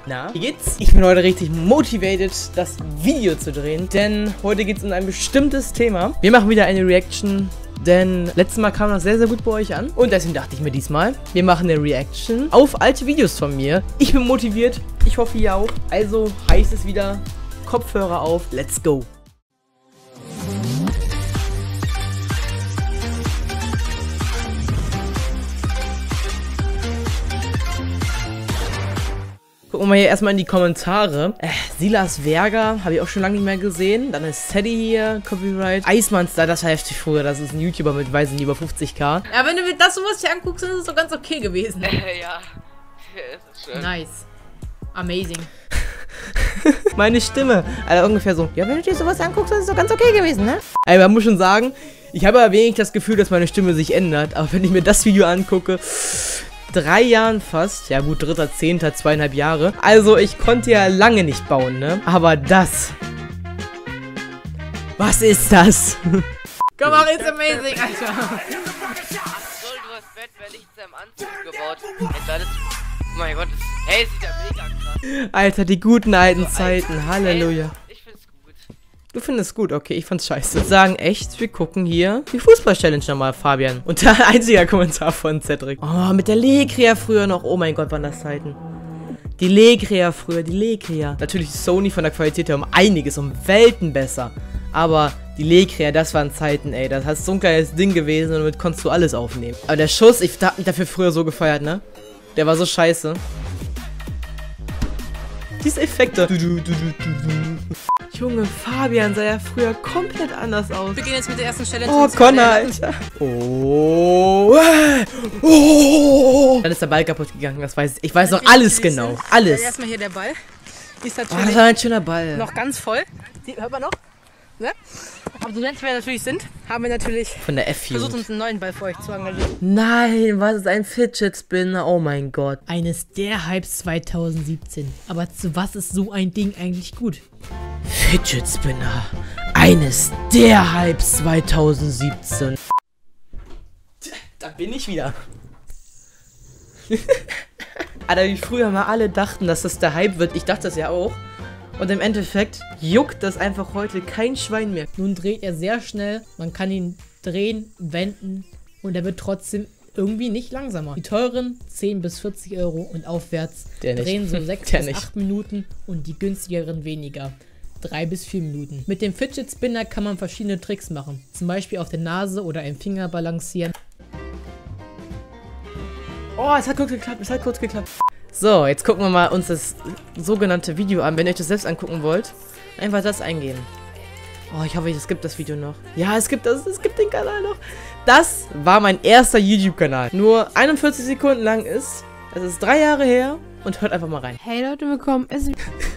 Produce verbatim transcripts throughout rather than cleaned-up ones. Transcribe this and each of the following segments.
Na, wie geht's? Ich bin heute richtig motivated, das Video zu drehen, denn heute geht's um ein bestimmtes Thema. Wir machen wieder eine Reaction, denn letztes Mal kam das sehr, sehr gut bei euch an. Und deswegen dachte ich mir diesmal, wir machen eine Reaction auf alte Videos von mir. Ich bin motiviert, ich hoffe ihr auch. Also heißt es wieder, Kopfhörer auf, let's go. Gucken wir mal hier erstmal in die Kommentare. Äh, Silas Verga, habe ich auch schon lange nicht mehr gesehen. Dann ist Sadie hier, Copyright. Eismonster, das war heftig früher. Das ist ein YouTuber mit, weiß nicht, über fünfzig K. Ja, wenn du das sowas hier anguckst, dann ist es doch ganz okay gewesen. Äh, ja. Das ist schön. Nice. Amazing. Meine Stimme. Also ungefähr so. Ja, wenn du dir sowas anguckst, dann ist es doch ganz okay gewesen, ne? Ey, man muss schon sagen, ich habe ja wenig das Gefühl, dass meine Stimme sich ändert. Aber wenn ich mir das Video angucke... Drei Jahren fast, ja gut, dritter, zehnter, zweieinhalb Jahre. Also ich konnte ja lange nicht bauen, ne? Aber das. Was ist das? Komm on, it's amazing, Alter. Soll du hast Bett, wer nichts im Anzug gebaut. Jetzt alles. Oh mein Gott, das, hey, sieht ja mega krass. Alter, die guten alten So, Zeiten, Alter, Halleluja. Hey, ich find's gut. Du findest gut, okay, ich fand's scheiße. Ich sagen echt, wir gucken hier die Fußball-Challenge nochmal, Fabian. Und der einzige Kommentar von Cedric. Oh, mit der Legria früher noch. Oh mein Gott, waren das Zeiten. Die Legria früher, die Legria. Natürlich ist Sony von der Qualität her um einiges, um Welten besser. Aber die Legria, das waren Zeiten, ey. Das hat so ein geiles Ding gewesen und damit konntest du alles aufnehmen. Aber der Schuss, ich hab mich dafür früher so gefeiert, ne? Der war so scheiße. Diese Effekte. Du, du, du, du, du. Junge, Fabian sah ja früher komplett anders aus. Wir gehen jetzt mit der ersten Challenge. Oh, Connor, Alter. Oh. Oh. Dann ist der Ball kaputt gegangen, das weiß ich. Ich weiß noch alles genau. Alles. Erstmal hier der Ball. Ist Oh, natürlich das war ein schöner Ball. noch ganz voll. Die, hört man noch? Ne? Aber so nett wir natürlich sind, haben wir natürlich Von der F versucht, U. uns einen neuen Ball für euch zu engagieren. Nein, was ist ein Fidget Spinner? Oh mein Gott. Eines der Hypes zwanzig siebzehn. Aber zu was ist so ein Ding eigentlich gut? Fidget Spinner. Eines der Hypes zwanzig siebzehn. Da bin ich wieder. Alter, wie früher mal alle dachten, dass das der Hype wird. Ich dachte das ja auch. Und im Endeffekt juckt das einfach heute kein Schwein mehr. Nun dreht er sehr schnell. Man kann ihn drehen, wenden und er wird trotzdem irgendwie nicht langsamer. Die teuren zehn bis vierzig Euro und aufwärts Der nicht. drehen so sechs Der bis nicht. acht Minuten und die günstigeren weniger. drei bis vier Minuten. Mit dem Fidget Spinner kann man verschiedene Tricks machen. Zum Beispiel auf der Nase oder im Finger balancieren. Oh, es hat kurz geklappt, es hat kurz geklappt. So, jetzt gucken wir mal uns das sogenannte Video an. Wenn ihr euch das selbst angucken wollt, einfach das eingeben. Oh, ich hoffe, es gibt das Video noch. Ja, es gibt das, es gibt den Kanal noch. Das war mein erster YouTube-Kanal. Nur einundvierzig Sekunden lang ist. Das ist drei Jahre her. Und hört einfach mal rein. Hey Leute, willkommen. Es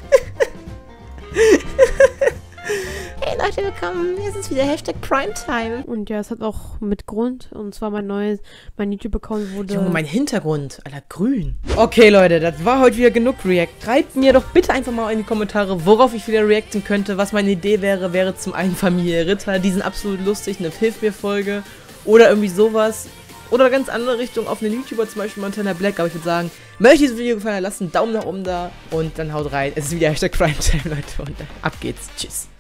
Hey Leute, willkommen. Es ist wieder Hashtag Primetime. und ja, es hat auch mit Grund. Und zwar mein neues, mein YouTube-Account wurde... Junge, mein Hintergrund, Alter, grün. Okay, Leute, das war heute wieder genug React. Schreibt mir doch bitte einfach mal in die Kommentare, worauf ich wieder reacten könnte. Was meine Idee wäre, wäre zum einen Familie Ritter. Die sind absolut lustig, eine Hilf mir Folge. Oder irgendwie sowas. Oder ganz andere Richtung, auf einen YouTuber, zum Beispiel Montana Black. Aber ich würde sagen, wenn euch dieses Video gefallen hat, lasst einen Daumen nach oben da. Und dann haut rein. Es ist wieder Hashtag Primetime, Leute. Und ab geht's. Tschüss.